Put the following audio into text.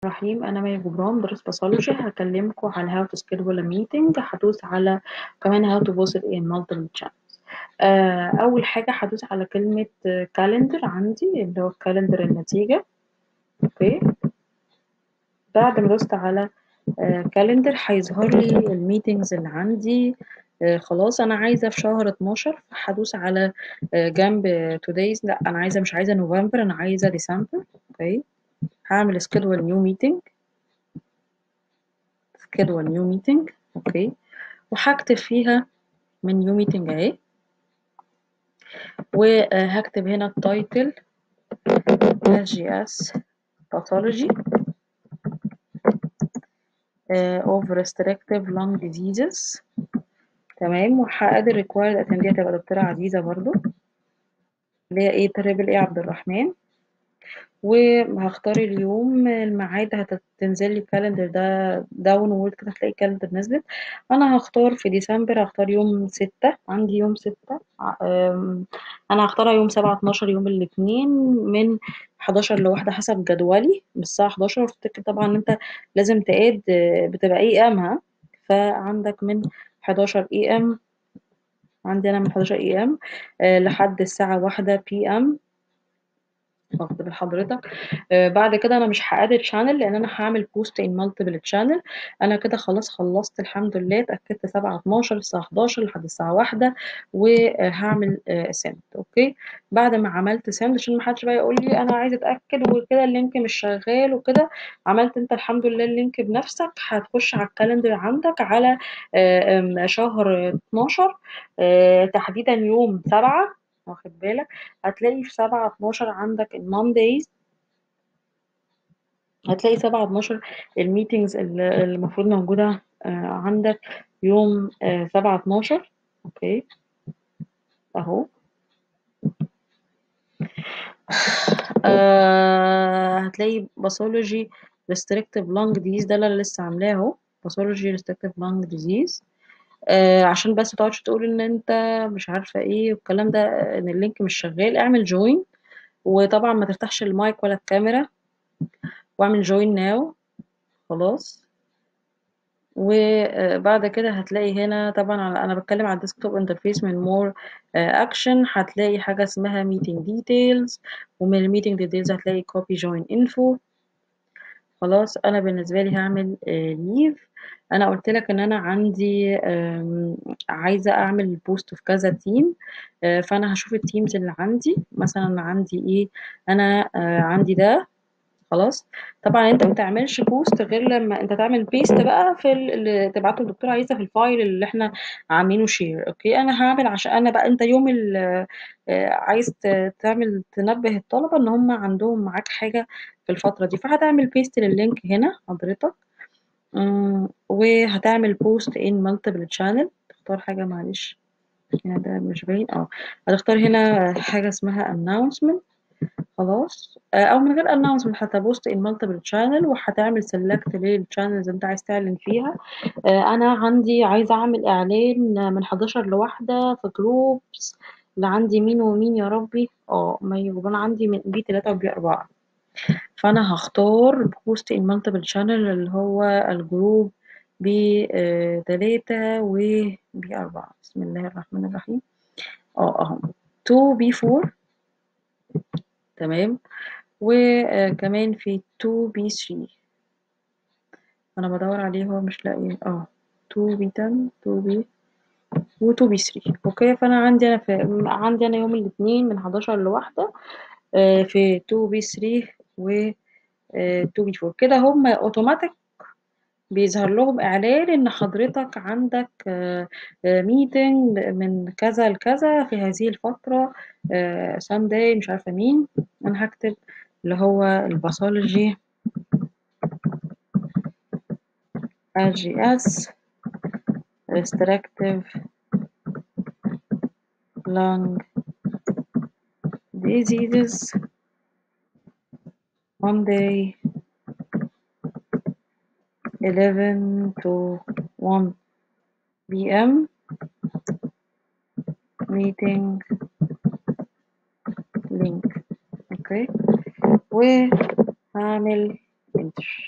الرحيم. أنا مي جبران مدرس باثولوجي. هكلمكم على how to schedule a meeting. هدوس على كمان how to post in multiple channels. أول حاجة هدوس على كلمة calendar عندي اللي هو calendar النتيجة. اوكي، بعد ما دوست على calendar هيظهر لي الميتينجز اللي عندي. خلاص أنا عايزة في شهر 12 هدوس على جنب today's. لا أنا عايزة، مش عايزة نوفمبر، أنا عايزة ديسمبر. اوكي، هعمل schedule new meeting. schedule new meeting. اوكي، وهكتب فيها من new meeting اهي، وهكتب هنا التايتل SGS pathology of restrictive lung diseases. تمام، وهقدر required attendee هتبقى دكتورة عزيزة برضو اللي هي ايه تريبل ايه عبد الرحمن. وهختار اليوم، الميعاد هتنزل لي الكالندر ده داون وورد كده، هتلاقي الكالندر نزلت. انا هختار في ديسمبر، هختار يوم 6. عندي يوم 6. انا هختارها يوم 7/12 يوم الاثنين من 11 ل1 حسب جدولي بالساعة 11. افتكر طبعا انت لازم تقاد بتبقى اي ام. ها، فعندك من 11 اي ام، عندي انا من 11 اي ام لحد الساعة 1 بي ام. واخد بال حضرتك. بعد كده انا مش هادد شانل لان انا هعمل بوست ان مالتيبل شانل. انا كده خلاص خلصت الحمد لله، اتاكدت 7/12 الساعه 11 لحد الساعه 1 وهعمل سند. اوكي، بعد ما عملت سند عشان ما حدش بقى يقول لي انا عايزه اتاكد وكده اللينك مش شغال وكده، عملت انت الحمد لله اللينك بنفسك. هتخش على الكالندر عندك على شهر 12 تحديدا يوم 7. واخد بالك، هتلاقي في 7/12 عندك المانديز، هتلاقي 7/12 الميتينجز اللي المفروض موجودة عندك يوم 7/12. اوكي اهو. هتلاقي باثولوجي ريستريكتيف لانج ديزيز، ده اللي أنا لسه عاملاه اهو، باثولوجي ريستريكتيف لانج ديزيز. عشان بس متقعدش تقول ان انت مش عارفة ايه والكلام ده، ان اللينك مش شغال. اعمل جوين، وطبعا ما تفتحش المايك ولا الكاميرا، واعمل جوين ناو. خلاص، وبعد كده هتلاقي هنا طبعا انا بتكلم على الديسكتوب انترفيس من مور اكشن. هتلاقي حاجه اسمها ميتنج ديتيلز، ومن الميتنج ديتيلز هتلاقي كوبي جوين انفو. خلاص، انا بالنسبه لي هعمل ليف. انا قلت لك ان انا عندي عايزه اعمل بوست في كذا تيم. فانا هشوف التيمز اللي عندي. مثلا عندي ايه، انا عندي ده. خلاص، طبعا انت ما بتعملش بوست غير لما انت تعمل بيست بقى في اللي تبعته للدكتوره عايزه في الفايل اللي احنا عاملينه شير. اوكي، انا هعمل عشان انا بقى انت يوم عايز تعمل تنبه الطلبه ان هم عندهم معاك حاجه في الفتره دي، فهتعمل بيست لللينك هنا حضرتك. وهتعمل بوست ان مالتيبل شانل. تختار حاجه، معلش هنا ده مش باين. هتختار هنا حاجه اسمها announcement. خلاص، او من غير announcement هتبوست in multiple channel، وهتعمل select للchannels انت عايز تعلن فيها. انا عندي عايزه اعمل اعلان من 11 لواحدة في جروبس اللي عندي مين ومين يا ربي. ما يبقى انا عندي من بي 3 وبي 4. فانا هختار بوست in multiple channel اللي هو الجروب بي 3 وبي 4. بسم الله الرحمن الرحيم. اهو 2 بي 4. تمام، وكمان في 2B3 انا بدور عليه هو مش لاقيه. 2B10 2B و2B3. اوكي، فانا عندي انا يوم الاثنين من 11 لواحدة في 2B3 و 2B4 كده. هم اوتوماتيك بيظهر لهم اعلان ان حضرتك عندك ميتنج من كذا لكذا في هذه الفترة سانداي مش عارفة مين. انا هكتب اللي هو الباثولوجي SGS restrictive lung diseases Monday 11 to 1 p.m. meeting link. اوكي، وهعمل انتر.